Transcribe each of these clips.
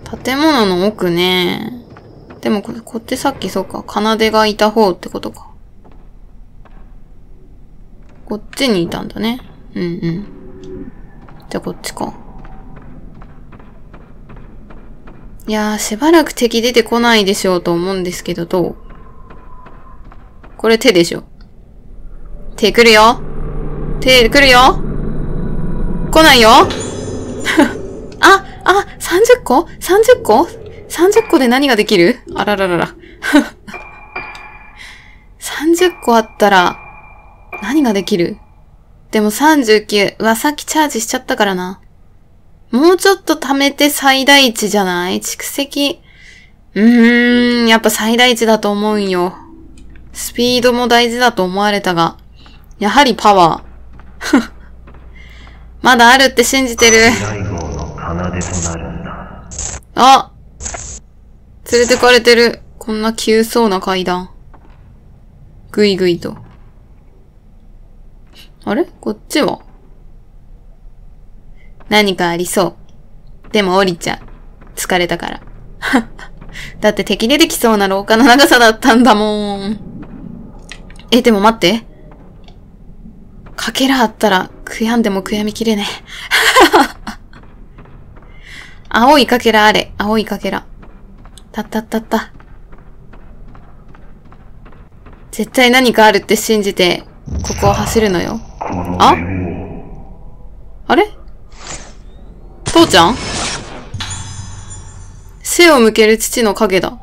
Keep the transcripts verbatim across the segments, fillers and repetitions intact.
建物の奥ね。でもこ、こってさっきそうか、奏がいた方ってことか。こっちにいたんだね。うんうん。じゃあこっちか。いやー、しばらく敵出てこないでしょうと思うんですけど、どう？これ手でしょ。手来るよ。手来るよ。来ないよ。あ、あ、さんじゅっこ ?さんじゅっ 個 ?さんじゅっ 個で何ができる？あらららら。さんじゅっこあったら、何ができる？でもさんじゅうきゅう。うわ、さっきチャージしちゃったからな。もうちょっと貯めて最大値じゃない？蓄積。うーん、やっぱ最大値だと思うんよ。スピードも大事だと思われたが、やはりパワー。まだあるって信じてる。あ！連れてかれてる。こんな急そうな階段。ぐいぐいと。あれ？こっちは？何かありそう。でも降りちゃう。疲れたから。だって敵出てきそうな廊下の長さだったんだもん。え、でも待って。かけらあったら悔やんでも悔やみきれねえ。青いかけらあれ。青いかけら。たったったった。絶対何かあるって信じて、ここを走るのよ。あ？あれ？父ちゃん？背を向ける父の影だ。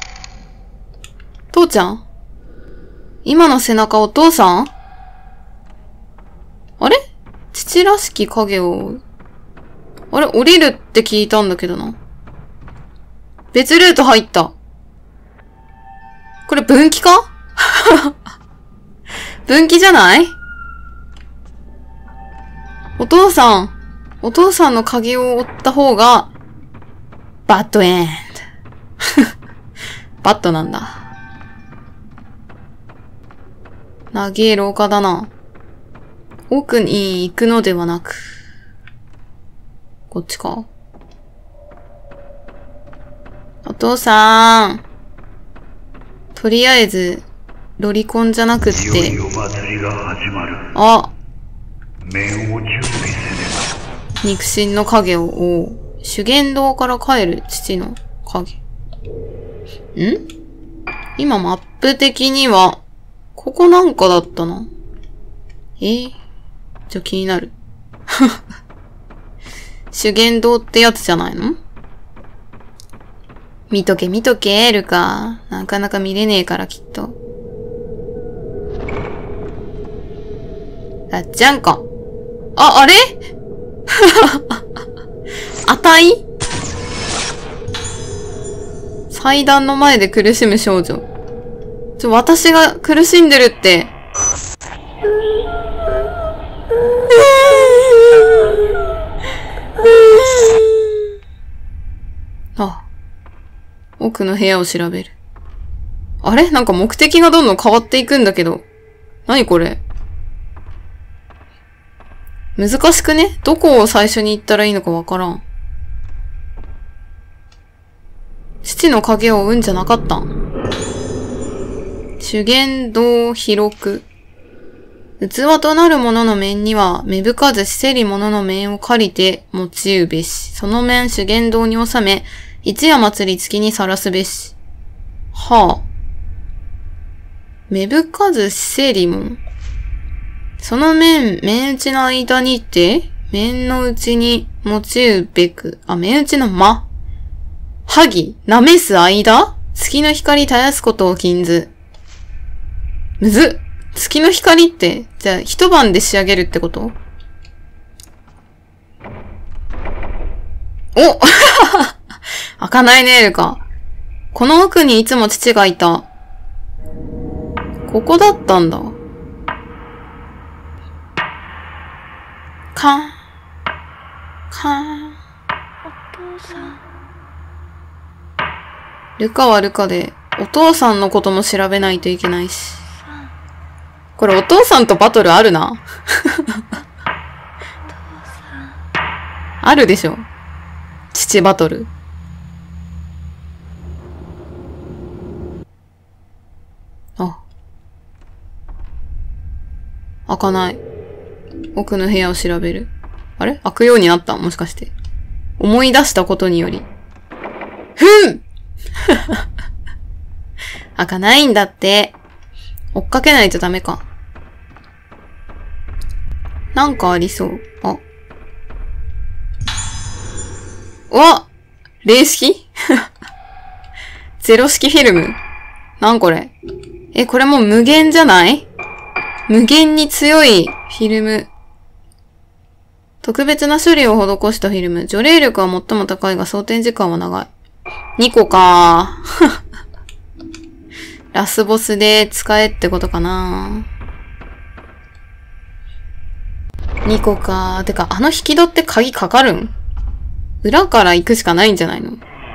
父ちゃん？今の背中お父さん？あれ？父らしき影を追う。あれ？降りるって聞いたんだけどな。別ルート入った。これ分岐か？分岐じゃない？お父さん。お父さんの影を追った方が、バッドエンド。バッドなんだ。長え廊下だな。奥に行くのではなく。こっちか？お父さん。とりあえず、ロリコンじゃなくって。あ！肉親の影を追う。修験道から帰る父の影。ん？今マップ的には、ここなんかだったな。えー、じゃあ気になる。修験道ってやつじゃないの？見とけ見とけ、ルカ。なかなか見れねえからきっと。あっちゃんか。あ、あれ？あたい？祭壇の前で苦しむ少女。ちょ、私が苦しんでるって。あ、奥の部屋を調べる。あれ？なんか目的がどんどん変わっていくんだけど。何これ？難しくね？どこを最初に行ったらいいのかわからん。父の影を追うんじゃなかったん？修験道広く。器となるものの面には、芽吹かずしせりものの面を借りて用うべし。その面修験道に収め、一夜祭り月にさらすべし。はあ。芽吹かずしせりも。その面、面打ちの間にて、面のうちに用うべく。あ、面打ちの間。はぎ、なめす間？月の光絶やすことを禁ず。むずっ。月の光って、じゃあ一晩で仕上げるってこと？お開かないね、ルカ。この奥にいつも父がいた。ここだったんだ。かん。かん。お父さん。ルカはルカで、お父さんのことも調べないといけないし。これお父さんとバトルあるな。あるでしょ。父バトル。 開かない。奥の部屋を調べる。あれ？開くようになった？もしかして。思い出したことにより。ふん開かないんだって。追っかけないとダメか。なんかありそう。あ。うわ！零式ゼロ式フィルム。なんこれ。え、これもう無限じゃない？無限に強いフィルム。特別な処理を施したフィルム。除霊力は最も高いが装填時間は長い。にこかラスボスで使えってことかな。にこか。てか、あの引き戸って鍵かかるん？裏から行くしかないんじゃないの？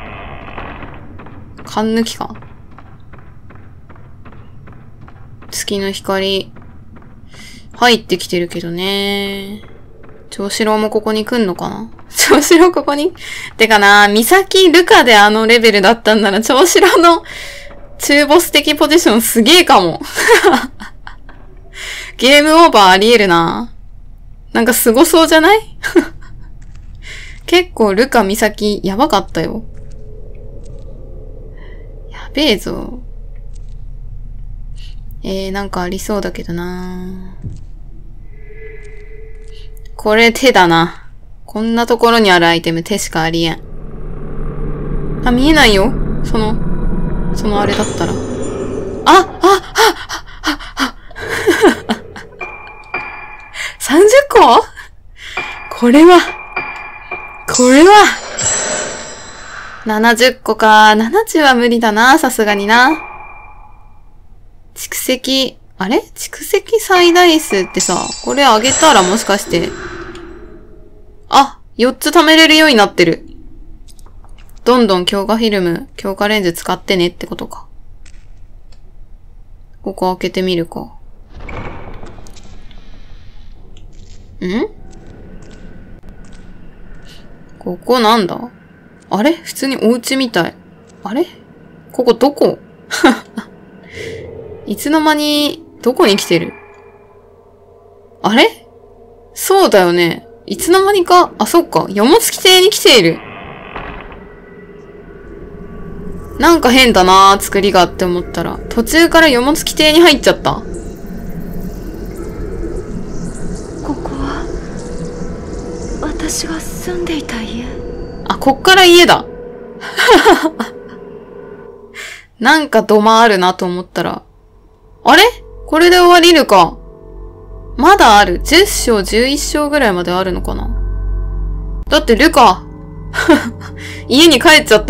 勘抜きか。月の光。入ってきてるけどね。長四郎もここに来んのかな？長四郎ここにてかな、ミサキルカであのレベルだったんなら長四郎の中ボス的ポジションすげえかも。ゲームオーバーあり得るな。なんか凄そうじゃない？結構ルカミサキやばかったよ。やべえぞ。えー、なんかありそうだけどな。これ手だな。こんなところにあるアイテム手しかありえん。あ、見えないよ。その、そのあれだったら。あ、あ、あ、あ、あ、さんじゅっこ？これは、これは、ななじゅっこか。ななじゅうは無理だな、さすがにな。蓄積、あれ？蓄積最大数ってさ、これ上げたらもしかして、あ、よっつ貯めれるようになってる。どんどん強化フィルム、強化レンズ使ってねってことか。ここ開けてみるか。ん？ここなんだ？あれ？普通にお家みたい。あれ？ここどこ？いつの間に、どこに来てる？あれ？そうだよね。いつの間にか、あ、そっか。よもつき邸に来ている。なんか変だなー、作りがって思ったら、途中からよもつき邸に入っちゃった。 ここは、私が住んでいた家。 あ、こっから家だ。なんか土間あるなと思ったら、あれ？これで終わりるか。まだある。じゅっ章、じゅういち章ぐらいまであるのかな。だってルカ。家に帰っちゃった。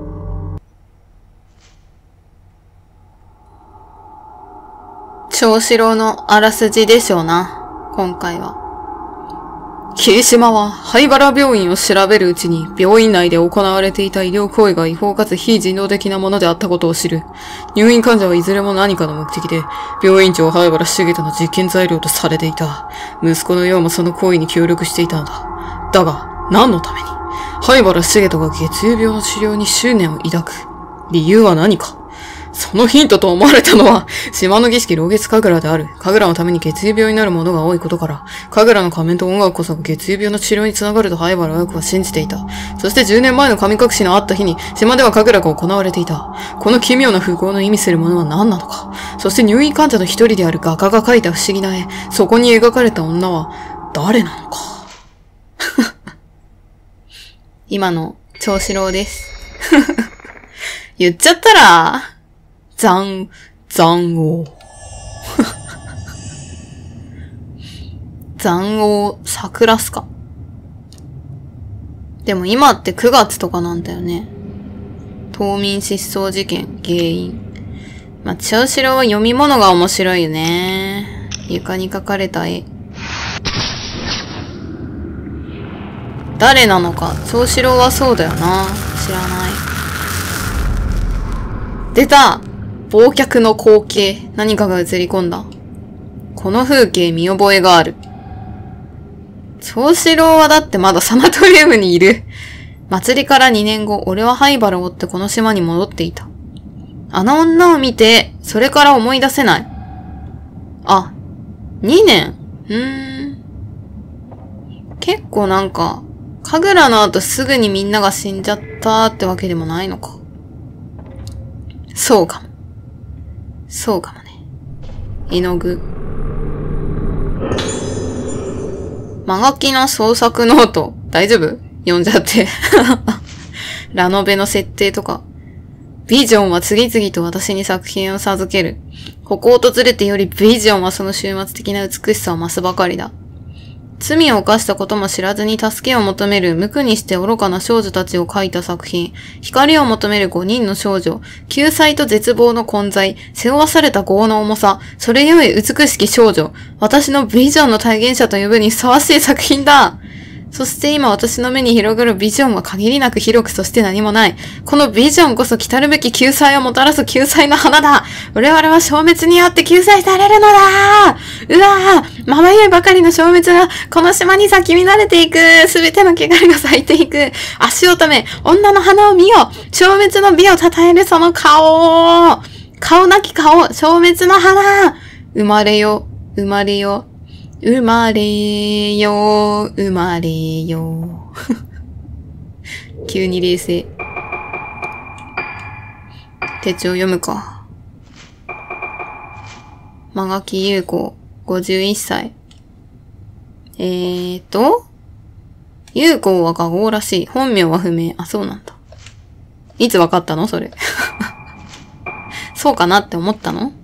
長四郎のあらすじでしょうな。今回は。霧島は灰原病院を調べるうちに病院内で行われていた医療行為が違法かつ非人道的なものであったことを知る。入院患者はいずれも何かの目的で、病院長灰原重太の実験材料とされていた。息子のようもその行為に協力していたのだ。だが、何のために灰原重太が月曜病の治療に執念を抱く。理由は何か。そのヒントと思われたのは、島の儀式老月神楽である。神楽のために月曜病になるものが多いことから、神楽の仮面と音楽こそが月曜病の治療につながると灰原親子は信じていた。そしてじゅうねんまえの神隠しのあった日に、島では神楽が行われていた。この奇妙な風光の意味するものは何なのか。そして入院患者の一人である画家が描いた不思議な絵、そこに描かれた女は誰なのか。今の長四郎です。言っちゃったら、残、残王。残王、桜っすか。でも今ってくがつとかなんだよね。島民失踪事件、原因。まあ、長四郎は読み物が面白いよね。床に描かれた絵。誰なのか、長四郎はそうだよな。知らない。出た！忘却の光景。何かが映り込んだ。この風景見覚えがある。長四郎はだってまだサナトリウムにいる。祭りからにねんご、俺は灰原を追ってこの島に戻っていた。あの女を見て、それから思い出せない。あ、 にねん。うーん。結構なんか、神楽の後すぐにみんなが死んじゃったってわけでもないのか。そうかも。そうかもね。絵の具。マガキの創作ノート。大丈夫？読んじゃって。ラノベの設定とか。ビジョンは次々と私に作品を授ける。ここを訪れてよりビジョンはその終末的な美しさを増すばかりだ。罪を犯したことも知らずに助けを求める無垢にして愚かな少女たちを描いた作品。光を求める五人の少女。救済と絶望の混在。背負わされた業の重さ。それゆえ美しき少女。私のビジョンの体現者と呼ぶにふさわしい作品だ。そして今私の目に広がるビジョンは限りなく広くそして何もない。このビジョンこそ来たるべき救済をもたらす救済の花だ。我々は消滅によって救済されるのだ。うわぁ、まばゆいばかりの消滅がこの島に咲き乱れていく。すべての汚れが咲いていく。足を止め、女の花を見よ。消滅の美を称えるその顔。顔なき顔、消滅の花。生まれよ、生まれよ。生まれよ、生まれよ。急に冷静。手帳読むか。マガキ優子、ごじゅういっさい。えーと、優子は画号らしい。本名は不明。あ、そうなんだ。いつわかったのそれ。そうかなって思ったの？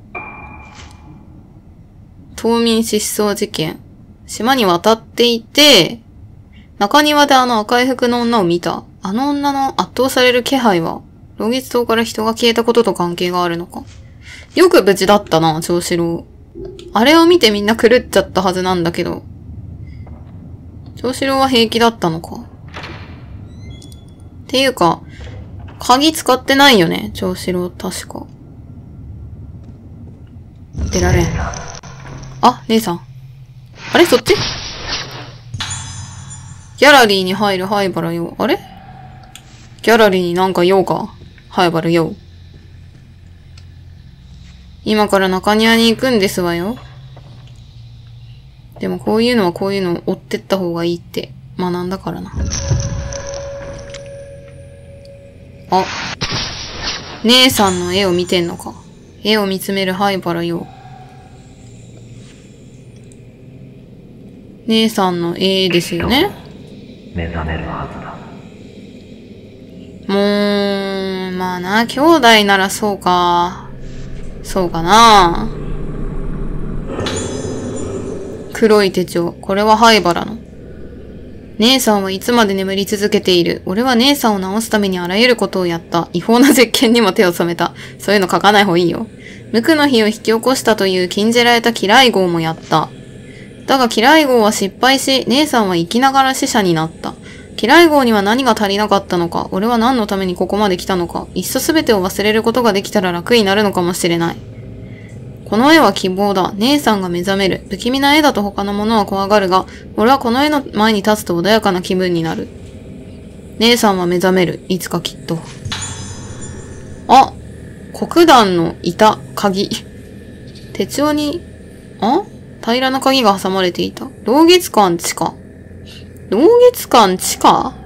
島民失踪事件。島に渡っていて、中庭であの赤い服の女を見た。あの女の圧倒される気配は、老月島から人が消えたことと関係があるのか。よく無事だったな、長四郎。あれを見てみんな狂っちゃったはずなんだけど。長四郎は平気だったのか。っていうか、鍵使ってないよね、長四郎確か。出られん。あ、姉さん。あれそっち？ギャラリーに入る灰原よ。あれ？ギャラリーになんか用か？灰原よ。今から中庭に行くんですわよ。でもこういうのはこういうのを追ってった方がいいって学んだからな。あ。姉さんの絵を見てんのか。絵を見つめる灰原よ。姉さんの絵ですよね。 目覚めるはずだ。 もう、まあな、兄弟ならそうか。そうかな。黒い手帳。これは灰原の。姉さんはいつまで眠り続けている。俺は姉さんを治すためにあらゆることをやった。違法な実験にも手を染めた。そういうの書かない方がいいよ。無垢の火を引き起こしたという禁じられた嫌い号もやった。だが嫌い号は失敗し、姉さんは生きながら死者になった。嫌い号には何が足りなかったのか、俺は何のためにここまで来たのか、いっそすべてを忘れることができたら楽になるのかもしれない。この絵は希望だ。姉さんが目覚める。不気味な絵だと他のものは怖がるが、俺はこの絵の前に立つと穏やかな気分になる。姉さんは目覚める。いつかきっと。あ、黒檀の板、鍵。手帳に、あ平らな鍵が挟まれていた。老月館地下。老月館地下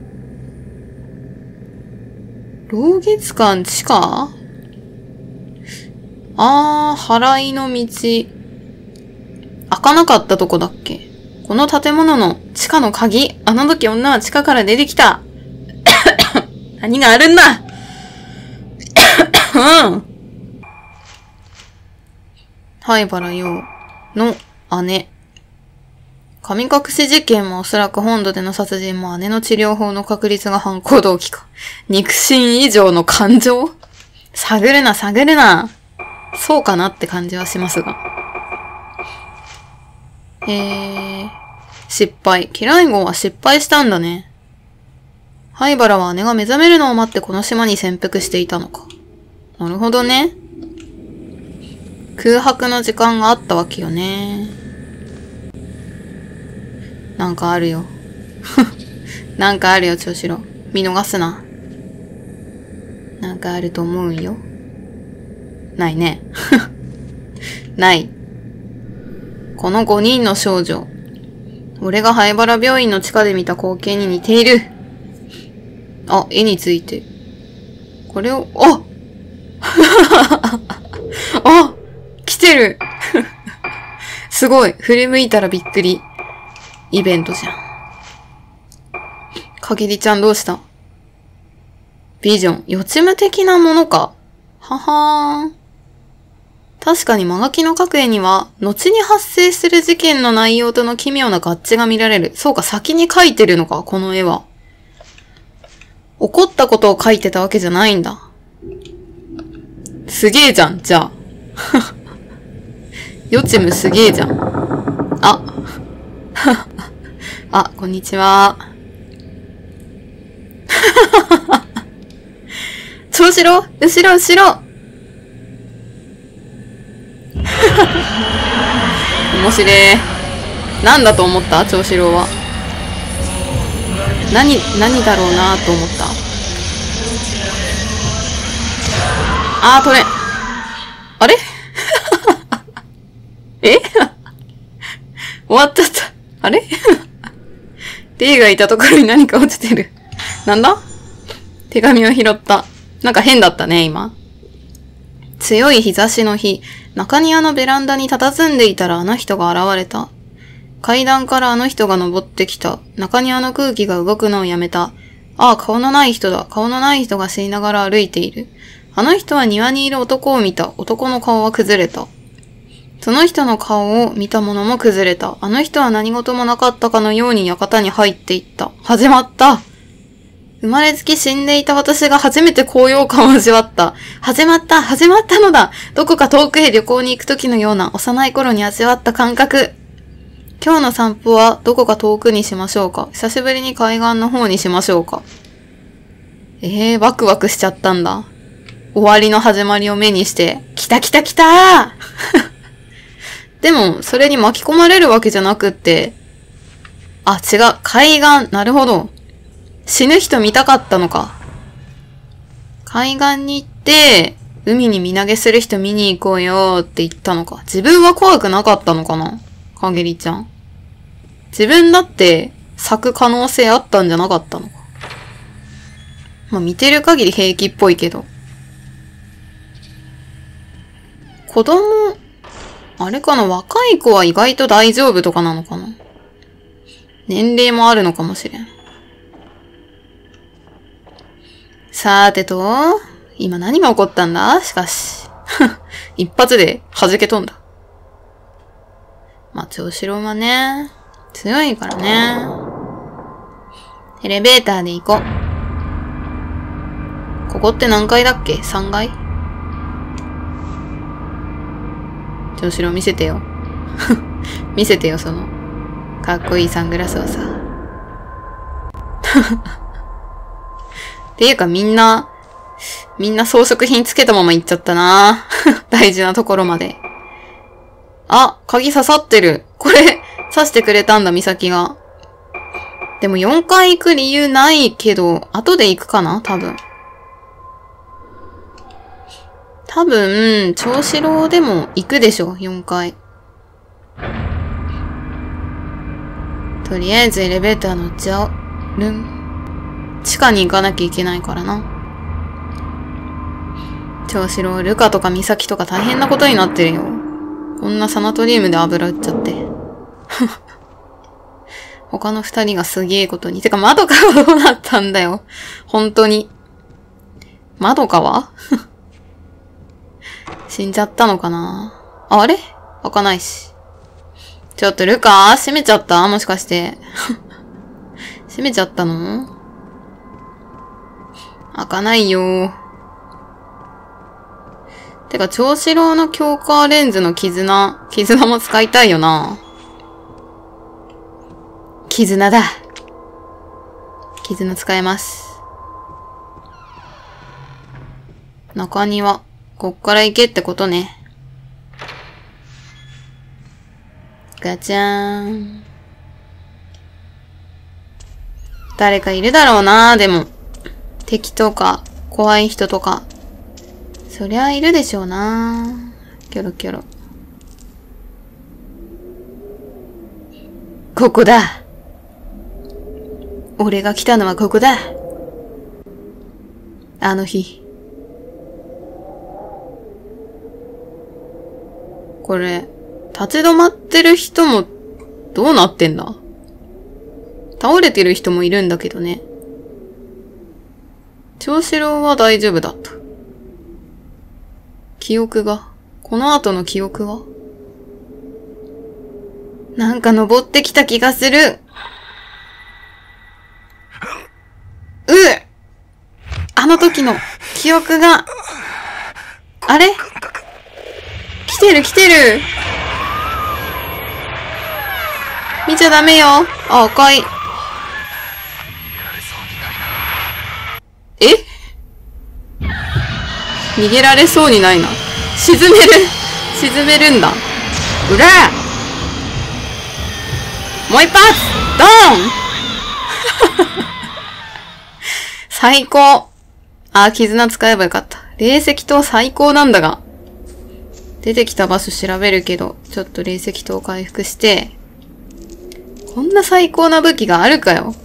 老月館地下あー、払いの道。開かなかったとこだっけ？この建物の地下の鍵。あの時女は地下から出てきた。何があるんだうん。灰原陽の姉。神隠し事件もおそらく本土での殺人も姉の治療法の確率が犯行動機か。肉親以上の感情？探るな、探るな。そうかなって感じはしますが。えー、失敗。嫌い号は失敗したんだね。灰原は姉が目覚めるのを待ってこの島に潜伏していたのか。なるほどね。空白の時間があったわけよね。なんかあるよ。なんかあるよ、長四郎。見逃すな。なんかあると思うよ。ないね。ない。 このごにんの少女。俺が灰原病院の地下で見た光景に似ている。あ、絵について。これを、ああ来てるすごい。振り向いたらびっくり。イベントじゃん。かげりちゃんどうした？ビジョン。予知夢的なものか。ははーん。確かにマガキの各絵には、後に発生する事件の内容との奇妙な合致が見られる。そうか、先に描いてるのか、この絵は。起こったことを描いてたわけじゃないんだ。すげえじゃん、じゃあ。予知夢すげえじゃん。あ。あ、こんにちは。長四郎後ろ後ろ面白い。なんだと思った長四郎は。何、何だろうなと思った。あー、取れん。あれえ終わっちゃった。あれD がいたところに何か落ちてる。なんだ？手紙を拾った。なんか変だったね、今。強い日差しの日、中庭のベランダに佇んでいたらあの人が現れた。階段からあの人が登ってきた。中庭の空気が動くのをやめた。ああ、顔のない人だ。顔のない人が死にながら歩いている。あの人は庭にいる男を見た。男の顔は崩れた。その人の顔を見たものも崩れた。あの人は何事もなかったかのように館に入っていった。始まった。生まれつき死んでいた私が初めて高揚感を味わった。始まった、始まったのだ。どこか遠くへ旅行に行く時のような幼い頃に味わった感覚。今日の散歩はどこか遠くにしましょうか。久しぶりに海岸の方にしましょうか。えー、ワクワクしちゃったんだ。終わりの始まりを目にして、来た来た来たーでも、それに巻き込まれるわけじゃなくって、あ、違う、海岸、なるほど。死ぬ人見たかったのか。海岸に行って、海に身投げする人見に行こうよって言ったのか。自分は怖くなかったのかな？かげりちゃん。自分だって咲く可能性あったんじゃなかったのか。まあ見てる限り平気っぽいけど。子供、あれかな？若い子は意外と大丈夫とかなのかな？年齢もあるのかもしれん。さーてと、今何が起こったんだ？しかし。一発で弾け飛んだ。まあ、長四郎はね、強いからね。エレベーターで行こう。ここって何階だっけ？ さん 階？長四郎見せてよ。見せてよ、その、かっこいいサングラスをさ。っていうかみんな、みんな装飾品つけたまま行っちゃったな。大事なところまで。あ、鍵刺さってる。これ、刺してくれたんだ、美咲が。でもよんかい行く理由ないけど、後で行くかな？多分。多分、長四郎でも行くでしょ、よんかい。とりあえずエレベーター乗っちゃおう。ルン。地下に行かなきゃいけないからな。長四郎、ルカとか美咲とか大変なことになってるよ。こんなサナトリウムで油売っちゃって。他の二人がすげえことに。てか、まどかはどうなったんだよ。本当に。まどかは死んじゃったのかなあ、あれ開かないし。ちょっとルカ閉めちゃったもしかして。閉めちゃったの開かないよ。てか、長四郎の強化レンズの絆、絆も使いたいよな。絆だ。絆使えます。中庭。こっから行けってことね。ガチャーン。誰かいるだろうな、でも。敵とか、怖い人とか。そりゃいるでしょうな。キョロキョロ。 ここだ。俺が来たのはここだ。あの日。これ、立ち止まってる人もどうなってんだ？倒れてる人もいるんだけどね。長四郎は大丈夫だった。記憶が、この後の記憶は？なんか登ってきた気がする。ううあの時の記憶が、あれ？来てる来てる。見ちゃダメよ。あ、赤い。え？逃げられそうにないな。沈める。沈めるんだ。うら！もう一発！ドーン最高。あ、絆使えばよかった。霊石塔最高なんだが。出てきた場所調べるけど、ちょっと霊石塔回復して。こんな最高な武器があるかよ。